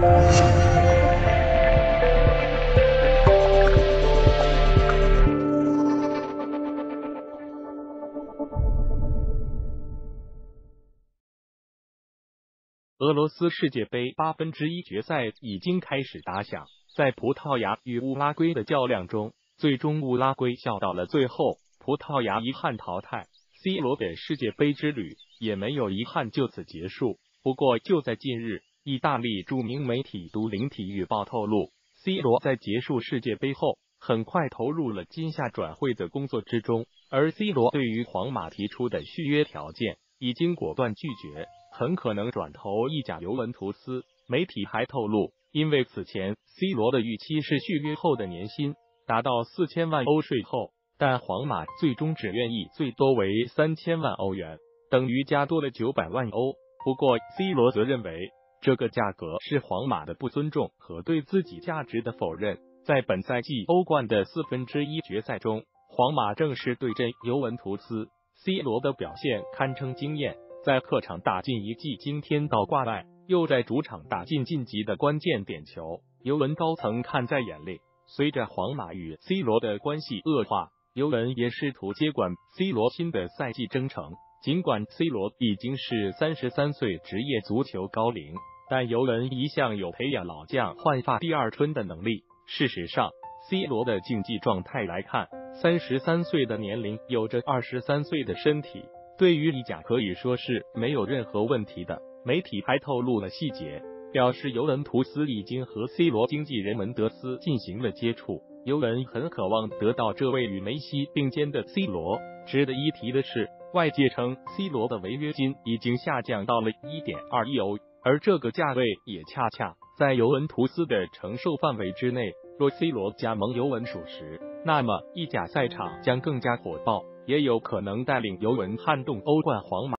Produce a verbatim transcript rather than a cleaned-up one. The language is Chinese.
俄罗斯世界杯八分之一决赛已经开始打响，在葡萄牙与乌拉圭的较量中，最终乌拉圭笑到了最后，葡萄牙遗憾淘汰。C 罗的世界杯之旅也没有遗憾就此结束。不过就在近日，意大利著名媒体都灵体育报透露 ，C 罗在结束世界杯后，很快投入了今夏转会的工作之中，而 C 罗对于皇马提出的续约条件已经果断拒绝。很可能转投意甲尤文图斯。媒体还透露，因为此前 C 罗的预期是续约后的年薪达到四千万欧税后，但皇马最终只愿意最多为三千万欧元，等于加多了九百万欧。不过 C 罗则认为，这个价格是皇马的不尊重和对自己价值的否认。在本赛季欧冠的四分之一决赛中，皇马正式对阵尤文图斯 ，C 罗的表现堪称惊艳。在客场打进一记惊天倒挂外，又在主场打进晋级的关键点球，尤文高层看在眼里。随着皇马与 C 罗的关系恶化，尤文也试图接管 C 罗新的赛季征程。尽管 C 罗已经是三十三岁职业足球高龄，但尤文一向有培养老将焕发第二春的能力。事实上 ，C 罗的竞技状态来看，三十三岁的年龄有着二十三岁的身体。对于意甲可以说是没有任何问题的。媒体还透露了细节，表示尤文图斯已经和 C 罗经纪人门德斯进行了接触，尤文很渴望得到这位与梅西并肩的 C 罗。值得一提的是，外界称 C 罗的违约金已经下降到了 一点二亿欧，而这个价位也恰恰在尤文图斯的承受范围之内。若 C 罗加盟尤文属实，那么意甲赛场将更加火爆，也有可能带领尤文撼动欧冠皇马。